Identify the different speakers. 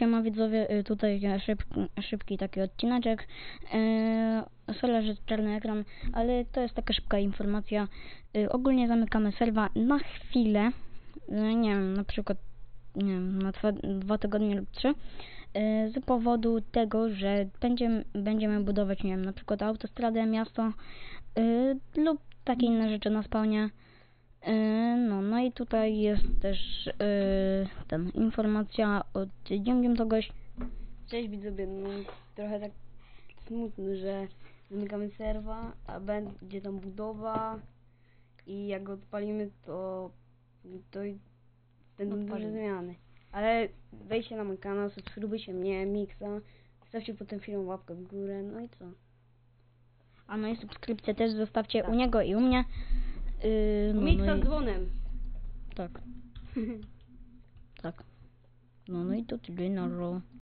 Speaker 1: siema widzowie, tutaj szybki taki odcineczek. Sorry, że czarny ekran, ale to jest taka szybka informacja. Ogólnie zamykamy serwa na chwilę, nie wiem, na przykład na 2 tygodnie lub 3, z powodu tego, że będziemy budować, nie wiem, na przykład autostradę, miasto lub takie inne rzeczy na spawnie. No i tutaj jest też informacja od Dziękiem to gość.
Speaker 2: Cześć widzowie, no trochę tak smutno, że zamykamy serwa, a będzie tam budowa i jak go odpalimy, to będą duże zmiany. Ale wejdźcie na mój kanał, subskrybujcie mnie, Mixa, zostawcie potem film łapkę w górę, no i co?
Speaker 1: A moje subskrypcje też zostawcie u niego i u mnie.
Speaker 2: Mixa z dzwonem.
Speaker 1: Tak. Tak. No i to tyle na